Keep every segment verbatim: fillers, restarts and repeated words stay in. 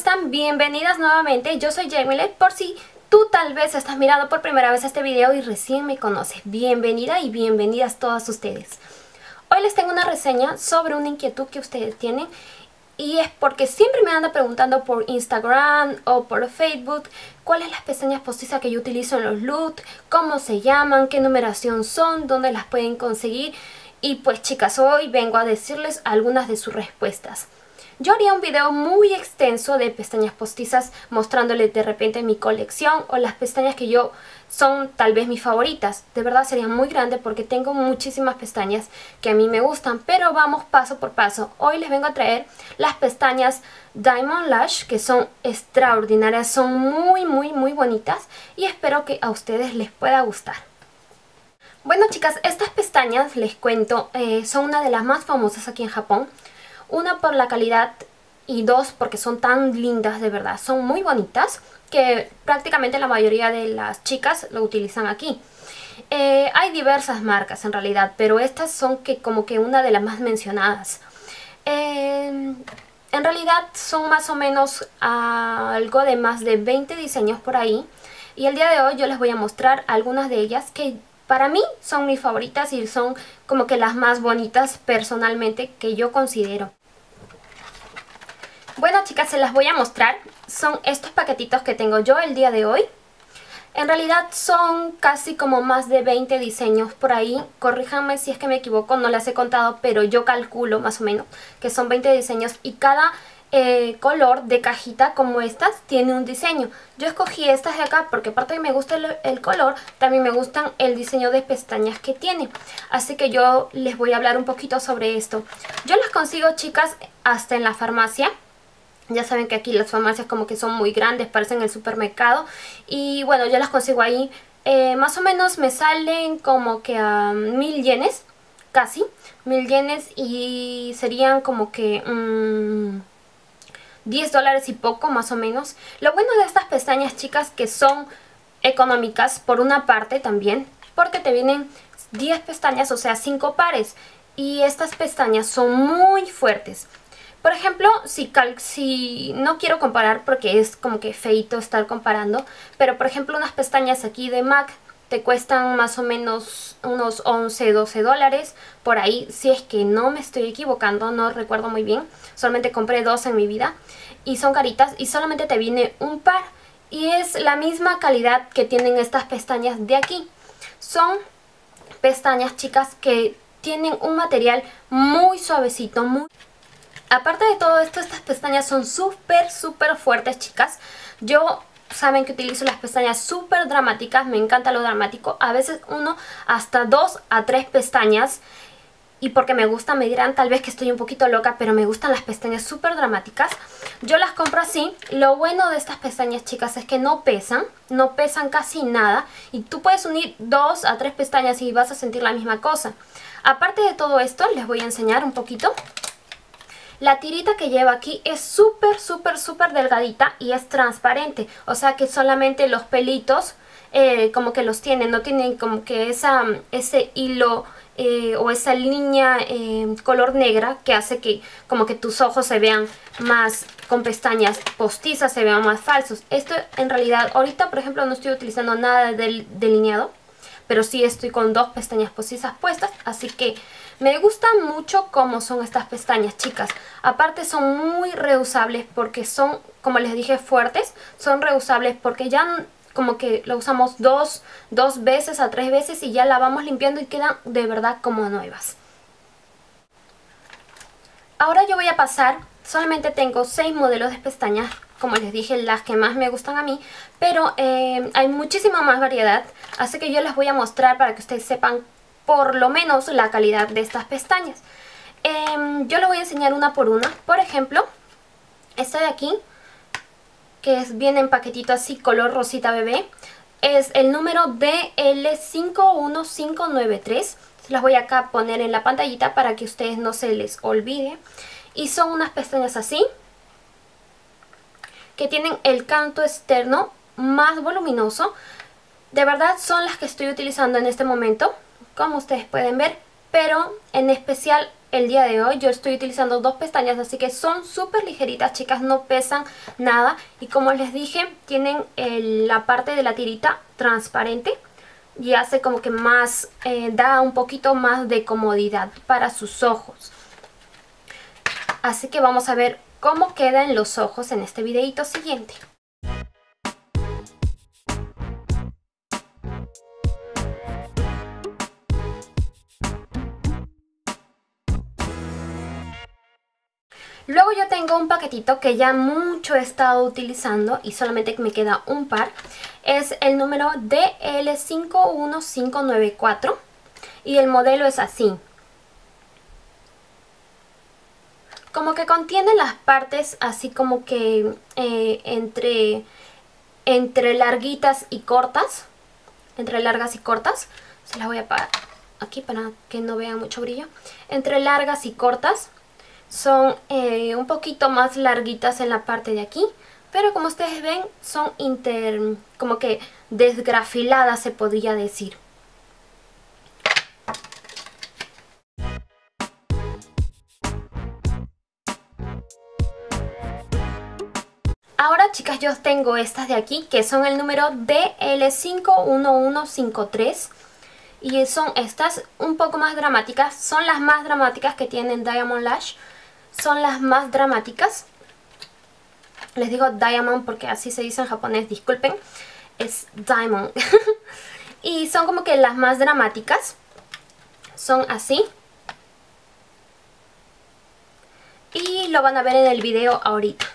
están? Bienvenidas nuevamente, yo soy Jamilet. Por si tú tal vez estás mirando por primera vez este video y recién me conoces, bienvenida y bienvenidas todas ustedes. Hoy les tengo una reseña sobre una inquietud que ustedes tienen, y es porque siempre me andan preguntando por Instagram o por Facebook cuáles las pestañas postizas que yo utilizo en los looks, cómo se llaman, qué numeración son, dónde las pueden conseguir. Y pues chicas, hoy vengo a decirles algunas de sus respuestas. Yo haría un video muy extenso de pestañas postizas mostrándoles de repente mi colección o las pestañas que yo son tal vez mis favoritas. De verdad sería muy grande porque tengo muchísimas pestañas que a mí me gustan, pero vamos paso por paso. Hoy les vengo a traer las pestañas Diamond Lash, que son extraordinarias, son muy muy muy bonitas y espero que a ustedes les pueda gustar. Bueno chicas, estas pestañas, les cuento, eh, son una de las más famosas aquí en Japón. Una por la calidad y dos porque son tan lindas, de verdad, son muy bonitas que prácticamente la mayoría de las chicas lo utilizan aquí. Eh, hay diversas marcas en realidad, pero estas son que como que una de las más mencionadas. Eh, en realidad son más o menos uh, algo de más de veinte diseños por ahí. Y el día de hoy yo les voy a mostrar algunas de ellas que para mí son mis favoritas y son como que las más bonitas personalmente que yo considero. Bueno chicas, se las voy a mostrar. Son estos paquetitos que tengo yo el día de hoy. En realidad son casi como más de veinte diseños por ahí. Corríjanme si es que me equivoco, no las he contado, pero yo calculo más o menos que son veinte diseños y cada eh, color de cajita como estas tiene un diseño. Yo escogí estas de acá porque aparte de que me gusta el, el color, también me gustan el diseño de pestañas que tiene. Así que yo les voy a hablar un poquito sobre esto. Yo las consigo, chicas, hasta en la farmacia. Ya saben que aquí las farmacias como que son muy grandes, parecen el supermercado. Y bueno, yo las consigo ahí. Eh, más o menos me salen como que a mil yenes, casi. Mil yenes y serían como que mmm, diez dólares y poco más o menos. Lo bueno de estas pestañas, chicas, que son económicas por una parte también, porque te vienen diez pestañas, o sea cinco pares. Y estas pestañas son muy fuertes. Por ejemplo, si, cal si no quiero comparar porque es como que feito estar comparando, pero por ejemplo unas pestañas aquí de MAC te cuestan más o menos unos once, doce dólares, por ahí, si es que no me estoy equivocando, no recuerdo muy bien, solamente compré dos en mi vida y son caritas y solamente te viene un par y es la misma calidad que tienen estas pestañas de aquí. Son pestañas, chicas, que tienen un material muy suavecito, muy... Aparte de todo esto, estas pestañas son súper, súper fuertes, chicas. Yo, saben que utilizo las pestañas súper dramáticas, me encanta lo dramático. A veces uno hasta dos a tres pestañas. Y porque me gusta, me dirán tal vez que estoy un poquito loca, pero me gustan las pestañas súper dramáticas. Yo las compro así. Lo bueno de estas pestañas, chicas, es que no pesan, no pesan casi nada. Y tú puedes unir dos a tres pestañas y vas a sentir la misma cosa. Aparte de todo esto, les voy a enseñar un poquito. La tirita que lleva aquí es súper, súper, súper delgadita y es transparente. O sea que solamente los pelitos eh, como que los tienen. No tienen como que esa, ese hilo eh, o esa línea eh, color negra que hace que como que tus ojos se vean más con pestañas postizas, se vean más falsos. Esto en realidad, ahorita por ejemplo no estoy utilizando nada de delineado, pero sí estoy con dos pestañas postizas puestas, así que me gusta mucho cómo son estas pestañas, chicas. Aparte son muy reusables porque son, como les dije, fuertes. Son reusables porque ya como que lo usamos dos, dos veces a tres veces y ya la vamos limpiando y quedan de verdad como nuevas. Ahora yo voy a pasar, solamente tengo seis modelos de pestañas, como les dije, las que más me gustan a mí, pero eh, hay muchísima más variedad, así que yo les voy a mostrar para que ustedes sepan por lo menos la calidad de estas pestañas. Eh, yo les voy a enseñar una por una. Por ejemplo, esta de aquí, que es, viene en paquetito así, color rosita bebé, es el número D L cinco uno cinco nueve tres. Se las voy acá a poner en la pantallita para que ustedes no se les olvide. Y son unas pestañas así, que tienen el canto externo más voluminoso. De verdad son las que estoy utilizando en este momento, como ustedes pueden ver, pero en especial el día de hoy yo estoy utilizando dos pestañas, así que son súper ligeritas, chicas, no pesan nada. Y como les dije, tienen el, la parte de la tirita transparente y hace como que más, eh, da un poquito más de comodidad para sus ojos. Así que vamos a ver cómo quedan los ojos en este videito siguiente. Luego yo tengo un paquetito que ya mucho he estado utilizando y solamente me queda un par. Es el número D L cinco uno cinco nueve cuatro y el modelo es así. Como que contiene las partes así como que eh, entre, entre larguitas y cortas. Entre largas y cortas. Se las voy a apagar aquí para que no vean mucho brillo. Entre largas y cortas. Son eh, un poquito más larguitas en la parte de aquí, pero como ustedes ven son inter, como que desgrafiladas, se podría decir. Ahora, chicas, yo tengo estas de aquí que son el número D L cinco uno uno cinco tres. Y son estas un poco más dramáticas, son las más dramáticas que tienen Diamond Lash. Son las más dramáticas. Les digo Diamond porque así se dice en japonés, disculpen. Es Diamond. Y son como que las más dramáticas. Son así. Y lo van a ver en el video ahorita.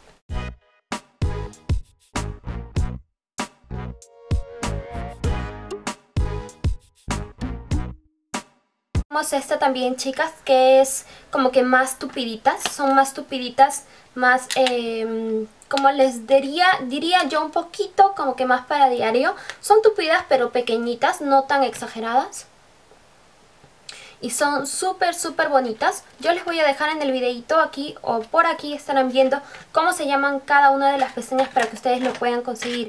Esta también, chicas, que es como que más tupiditas, son más tupiditas, más, eh, como les diría, diría yo un poquito como que más para diario. Son tupidas pero pequeñitas, no tan exageradas. Y son súper súper bonitas. Yo les voy a dejar en el videito aquí o por aquí estarán viendo cómo se llaman cada una de las pestañas para que ustedes lo puedan conseguir.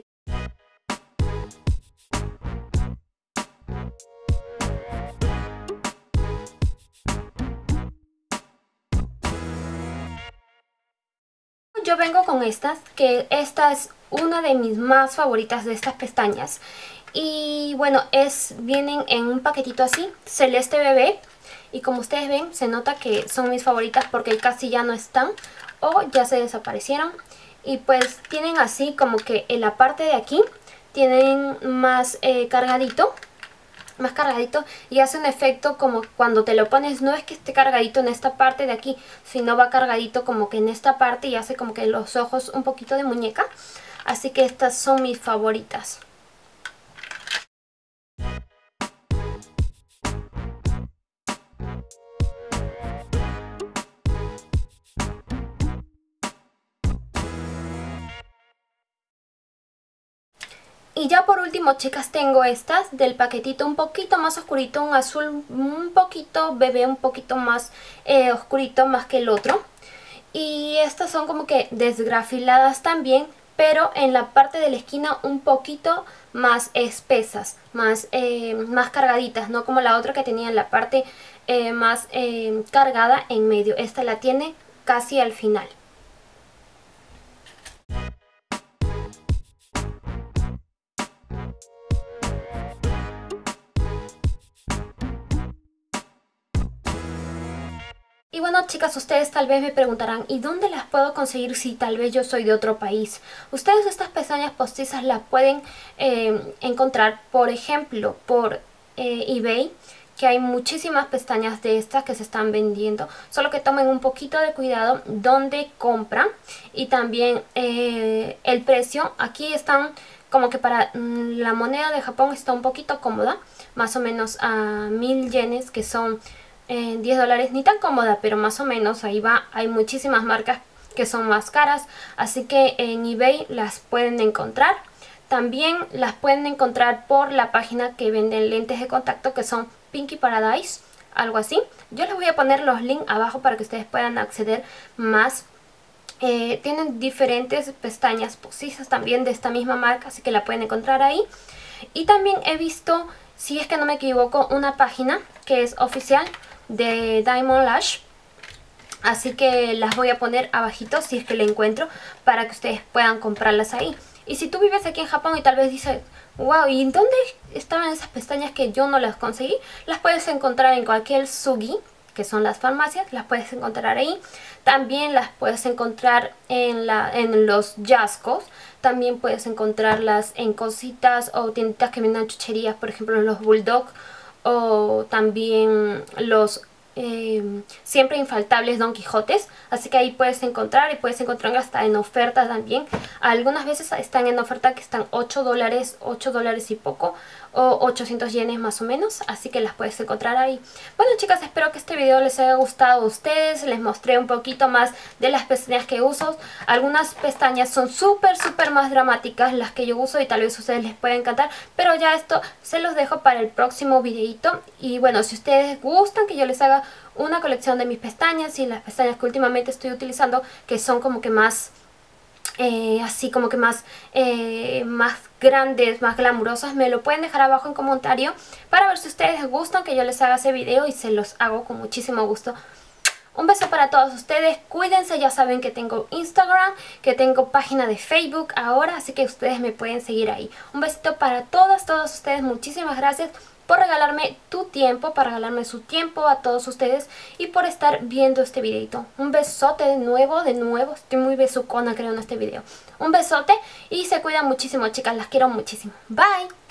Yo vengo con estas, que esta es una de mis más favoritas de estas pestañas. Y bueno, es vienen en un paquetito así, celeste bebé. Y como ustedes ven, se nota que son mis favoritas porque casi ya no están o ya se desaparecieron. Y pues tienen así como que en la parte de aquí tienen más eh, cargadito. Más cargadito y hace un efecto como cuando te lo pones, no es que esté cargadito en esta parte de aquí, sino va cargadito como que en esta parte y hace como que los ojos un poquito de muñeca. Así que estas son mis favoritas. Y ya por último, chicas, tengo estas del paquetito un poquito más oscurito, un azul un poquito bebé, un poquito más eh, oscurito más que el otro. Y estas son como que desgrafiladas también, pero en la parte de la esquina un poquito más espesas, más, eh, más cargaditas, no como la otra que tenía en la parte eh, más eh, cargada en medio. Esta la tiene casi al final. Y bueno, chicas, ustedes tal vez me preguntarán, ¿y dónde las puedo conseguir si tal vez yo soy de otro país? Ustedes estas pestañas postizas las pueden eh, encontrar, por ejemplo, por eh, eBay, que hay muchísimas pestañas de estas que se están vendiendo. Solo que tomen un poquito de cuidado donde compran y también eh, el precio. Aquí están como que para mm, la moneda de Japón está un poquito cómoda, más o menos a mil yenes, que son Eh, diez dólares, ni tan cómoda, pero más o menos ahí va. Hay muchísimas marcas que son más caras, así que en eBay las pueden encontrar. También las pueden encontrar por la página que venden lentes de contacto, que son Pinky Paradise, algo así. Yo les voy a poner los links abajo para que ustedes puedan acceder más. Eh, tienen diferentes pestañas postizas también de esta misma marca, así que la pueden encontrar ahí. Y también he visto si es que no me equivoco, una página que es oficial de Diamond Lash. Así que las voy a poner abajito si es que la encuentro, para que ustedes puedan comprarlas ahí. Y si tú vives aquí en Japón y tal vez dices, wow, ¿y dónde estaban esas pestañas que yo no las conseguí? Las puedes encontrar en cualquier Sugi, que son las farmacias, las puedes encontrar ahí. También las puedes encontrar en, la, en los Yascos. También puedes encontrarlas en cositas o tienditas que venden chucherías, por ejemplo los Bulldog, o también los eh, siempre infaltables Don Quijotes. Así que ahí puedes encontrar, y puedes encontrar hasta en oferta también. Algunas veces están en oferta que están ocho dólares, ocho dólares y poco, o ochocientos yenes más o menos, así que las puedes encontrar ahí. Bueno, chicas, espero que este video les haya gustado a ustedes. Les mostré un poquito más de las pestañas que uso. Algunas pestañas son súper súper más dramáticas las que yo uso, y tal vez a ustedes les pueda encantar, pero ya esto se los dejo para el próximo videito. Y bueno, si ustedes gustan que yo les haga una colección de mis pestañas y las pestañas que últimamente estoy utilizando, que son como que más Eh, así como que más, eh, más grandes, más glamurosas, me lo pueden dejar abajo en comentario para ver si ustedes gustan que yo les haga ese video, y se los hago con muchísimo gusto. Un beso para todos ustedes, cuídense, ya saben que tengo Instagram, que tengo página de Facebook ahora, así que ustedes me pueden seguir ahí. Un besito para todas, todos ustedes, muchísimas gracias por regalarme tu tiempo, para regalarme su tiempo a todos ustedes, y por estar viendo este videito. Un besote de nuevo, de nuevo, estoy muy besucona creo en este video. Un besote y se cuidan muchísimo, chicas, las quiero muchísimo. Bye.